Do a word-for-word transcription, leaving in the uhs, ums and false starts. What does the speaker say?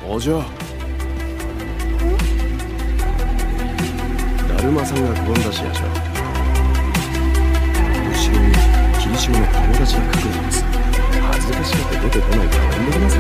おじゃ、だるまさんが転んだしやしょ。後ろに霧島の友達が隠れてます。恥ずかしがって出てこないから呼んできます。